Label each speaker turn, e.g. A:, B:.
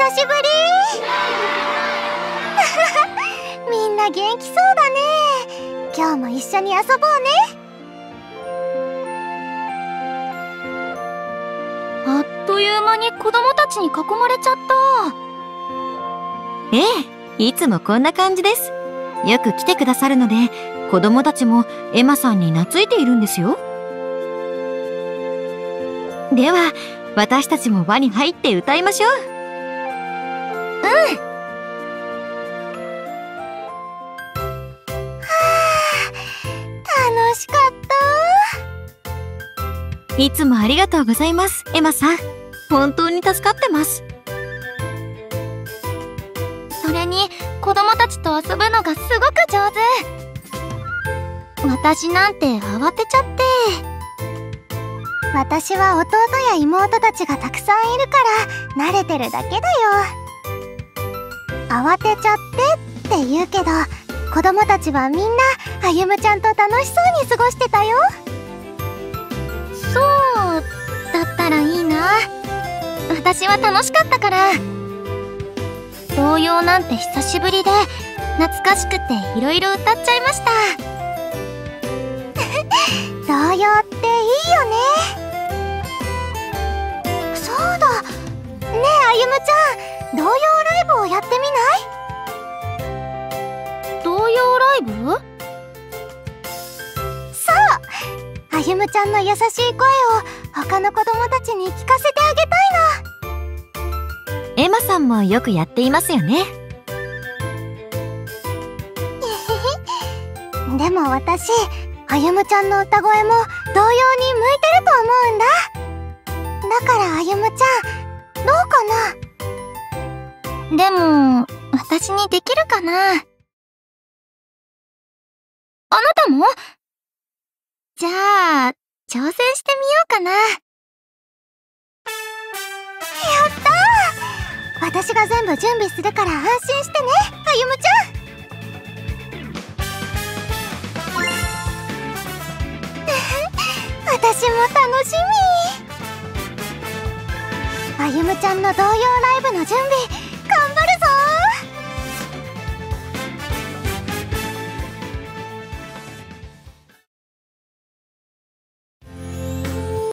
A: 久しぶりみんな元気そうだね。今日も一緒に遊ぼうね。
B: あっという間に子供たちに囲まれちゃった。
C: ええ、いつもこんな感じです。よく来てくださるので、子供たちもエマさんに懐いているんですよ。では、私たちも輪に入って歌いましょう。
A: 楽しかった。
C: いつもありがとうございます、エマさん。本当に助かってます。
B: それに子供たちと遊ぶのがすごく上手。私なんて慌てちゃって。
A: 私は弟や妹たちがたくさんいるから慣れてるだけだよ。慌てちゃってって言うけど、子供たちはみんなあゆむちゃんと楽しそうに過ごしてたよ。
B: そうだったらいいな。私は楽しかったから。童謡なんて久しぶりで懐かしくていろいろ歌っちゃいました。
A: 童謡っていいよね。そうだねえ、あゆむちゃん、童謡ライブをやってみない？
B: 童謡ライブ？
A: そう、あゆむちゃんの優しい声を他の子供たちに聞かせてあげたいの。
C: エマさんもよくやっていますよね。
A: でも私、あゆむちゃんの歌声も童謡に向いてると思うんだ。だからあゆむちゃん、どうかな？
B: でも私にできるかな？あなたも？じゃあ挑戦してみようかな。
A: やったー！私が全部準備するから安心してね、あゆむちゃん。私も楽しみ。あゆむちゃんの童謡ライブの準備